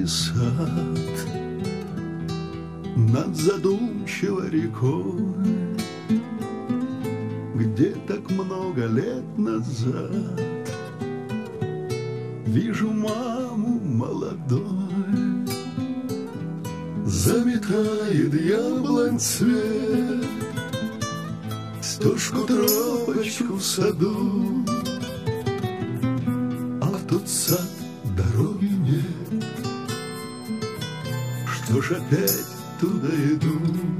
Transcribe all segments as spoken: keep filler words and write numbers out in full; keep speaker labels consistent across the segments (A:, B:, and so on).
A: яблоневый сад над задумчивой рекой, где так много лет назад вижу маму молодой, заметает яблонь цвет, стежку тропочку в саду, а в тот сад дороги нет. Что ж опять туда иду?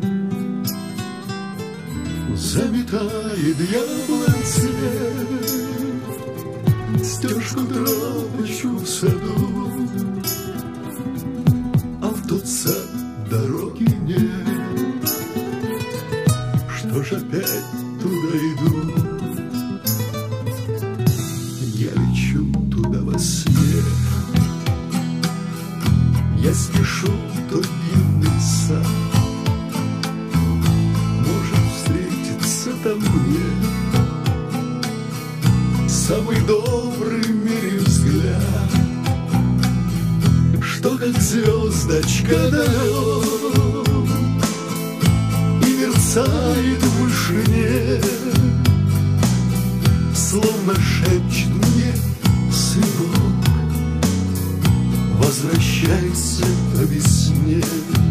A: Заметает яблонь цвет, стежку тропочку в саду, а в тот сад дороги нет. Что ж опять туда иду? Я лечу туда во сне, я спешу в тот дивный сад. Может встретиться там мне самый добрый в мире взгляд, что как звездочка дает и мерцает в вышине, словно шепчет мне: сынок, возвращайся по весне.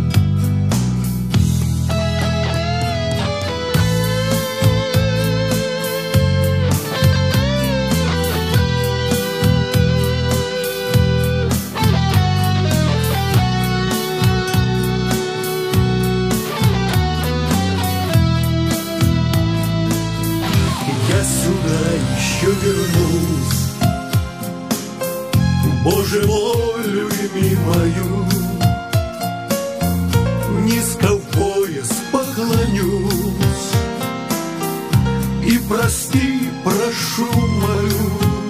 A: Я сюда еще вернусь, Боже, волю-ими мою, низко в пояс поклонюсь и прости, прошу мою.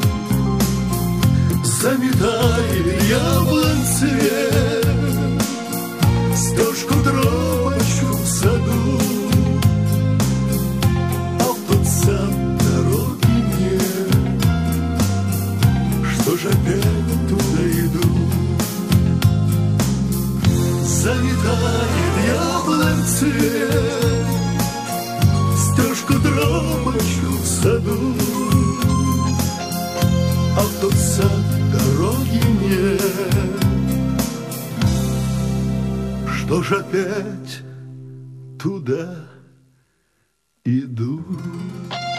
A: Заметает яблонь цвет, стежку тропочку в саду, а в тот сад дороги нет. Что ж опять туда иду? Заметает яблонь цвет, стежку тропочку в саду, а в тот сад дороги нет. Что ж опять туда иду?